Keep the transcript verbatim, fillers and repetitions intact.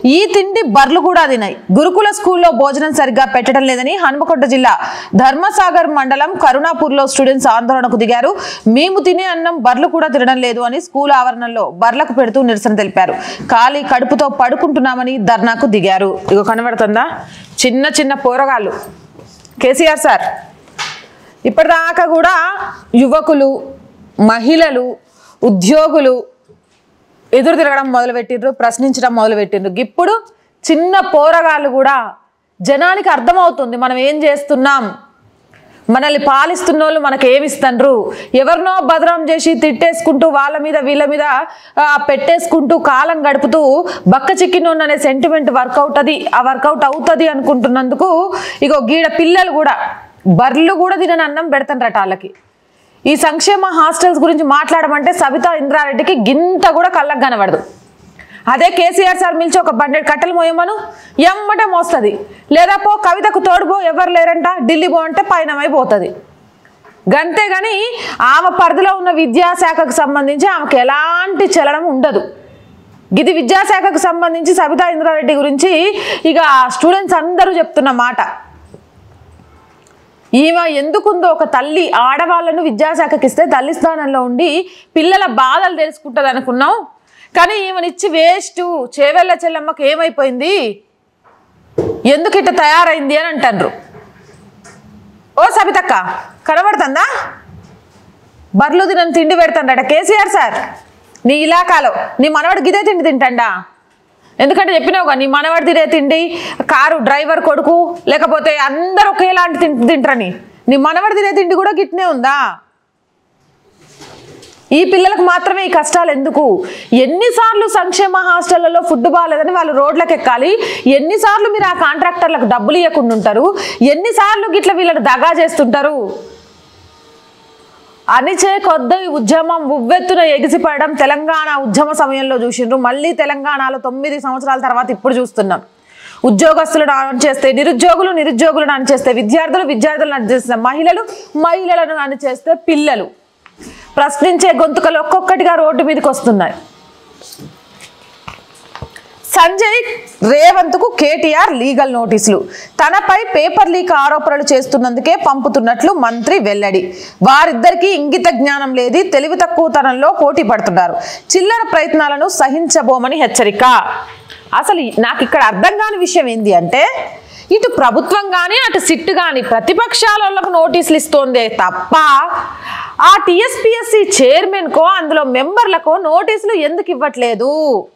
ఈ తిండి బర్లు కూడా తినాయి. గురుకుల స్కూల్లో భోజనం సరిగ్గా పెట్టడం లేదని హనుమకొండ జిల్లా ధర్మసాగర్ మండలం కరుణాపూర్లో స్టూడెంట్స్ ఆందోళనకు దిగారు. మేము తినే అన్నం బర్లు కూడా తినడం లేదు అని స్కూల్ ఆవరణలో బర్లకు పెడుతూ నిరసన తెలిపారు. ఖాళీ కడుపుతో పడుకుంటున్నామని ధర్నాకు దిగారు. ఇగో కనబడుతుందా, చిన్న చిన్న పోరగాళ్ళు. కేసీఆర్ సార్ ఇప్పటిదాకా కూడా యువకులు, మహిళలు, ఉద్యోగులు ఎదురు తిరగడం మొదలుపెట్టిండ్రు, ప్రశ్నించడం మొదలుపెట్టిండ్రు. ఇప్పుడు చిన్న పోరగాళ్ళు కూడా జనానికి అర్థమవుతుంది మనం ఏం చేస్తున్నాం, మనల్ని పాలిస్తున్న వాళ్ళు మనకు ఏమిస్తుండ్రు, ఎవరినో బదనాం చేసి తిట్టేసుకుంటూ వాళ్ళ మీద వీళ్ళ మీద పెట్టేసుకుంటూ కాలం గడుపుతూ బక్క చిక్కినోన్ అనే సెంటిమెంట్ వర్కౌట్ అది ఆ వర్కౌట్ అవుతుంది అనుకుంటున్నందుకు ఇగో గీడ పిల్లలు కూడా బర్లు కూడా తినని అన్నం పెడతారట వాళ్ళకి. ఈ సంక్షేమ హాస్టల్స్ గురించి మాట్లాడమంటే సబితా ఇంద్రారెడ్డికి గింత కూడా కళ్ళకు కనబడదు. అదే కేసీఆర్ సార్ మిల్చి ఒక బండెడ్ కట్టెలు మోయమను ఎమ్మటే మోస్తుంది, లేదా పో కవితకు తోడుపో ఎవరు లేరంట ఢిల్లీ పో అంటే పయనమైపోతుంది. గంతే కానీ ఆమె పరిధిలో ఉన్న విద్యాశాఖకు సంబంధించి ఆమెకు ఎలాంటి చలనం ఉండదు. ఇది విద్యాశాఖకు సంబంధించి సబితా ఇంద్రారెడ్డి గురించి ఇక స్టూడెంట్స్ అందరూ చెప్తున్న మాట. ఈమె ఎందుకుందో ఒక తల్లి ఆడవాళ్ళను విద్యాశాఖకి ఇస్తే తల్లి స్థానంలో ఉండి పిల్లల బాధలు తెలుసుకుంటుంది అనుకున్నాం. కానీ ఈమెనిచ్చి వేస్ట్, చేవెళ్ళ చెల్లమ్మకి ఏమైపోయింది, ఎందుకు ఇట్లా తయారైంది అని అంటారు. ఓ సబితక్క కనబడుతుందా, బర్లు తినని తిండి పెడతాడట కేసీఆర్ సార్ నీ ఇలాకాలో. నీ మనవాడు గిదే తిండి తింటాడా? ఎందుకంటే చెప్పినావుగా నీ మనవాడు తినే తిండి కారు డ్రైవర్ కొడుకు లేకపోతే అందరు ఒకేలాంటి తిండి తింటారని. నీ మనవాడు తినే తిండి కూడా గిట్నే ఉందా? ఈ పిల్లలకు మాత్రమే ఈ కష్టాలు ఎందుకు? ఎన్నిసార్లు సంక్షేమ హాస్టళ్లలో ఫుడ్ బాగాలేదని వాళ్ళు రోడ్లకు ఎక్కాలి, ఎన్నిసార్లు మీరు ఆ కాంట్రాక్టర్లకు డబ్బులు ఇవ్వకుండా ఉంటారు, ఎన్నిసార్లు గిట్ల వీళ్ళని దగా చేస్తుంటారు. అనిచే కొద్ది ఉద్యమం ఉవ్వెత్తున ఎగిసిపడడం తెలంగాణ ఉద్యమ సమయంలో చూసిండ్రు. మళ్ళీ తెలంగాణలో తొమ్మిది సంవత్సరాల తర్వాత ఇప్పుడు చూస్తున్నాం. ఉద్యోగస్తులను అణచేస్తే నిరుద్యోగులు, నిరుద్యోగులను అణచేస్తే విద్యార్థులు, విద్యార్థులను అణచేస్తే మహిళలు, మహిళలను అణచేస్తే పిల్లలు. ప్రశ్నించే గొంతుకలు ఒక్కొక్కటిగా రోడ్డు మీదకి వస్తున్నాయి. సంజయ్ రేవంత్కు కేటీఆర్ లీగల్ నోటీసులు. తనపై పేపర్ లీక్ ఆరోపణలు చేస్తున్నందుకే పంపుతున్నట్లు మంత్రి వెల్లడి. వారిద్దరికీ ఇంగిత జ్ఞానం లేదు, తెలివి తక్కువతనంలో పోటీ పడుతున్నారు. చిల్లర ప్రయత్నాలను సహించబోమని హెచ్చరిక. అసలు నాకు ఇక్కడ అర్థం కాని విషయం ఏంది అంటే, ఇటు ప్రభుత్వం కానీ అటు సిట్ కానీ ప్రతిపక్షాలకు నోటీసులు ఇస్తోందే తప్ప ఆ టీఎస్పీఎస్సీ చైర్మన్కో అందులో మెంబర్లకో నోటీసులు ఎందుకు ఇవ్వట్లేదు?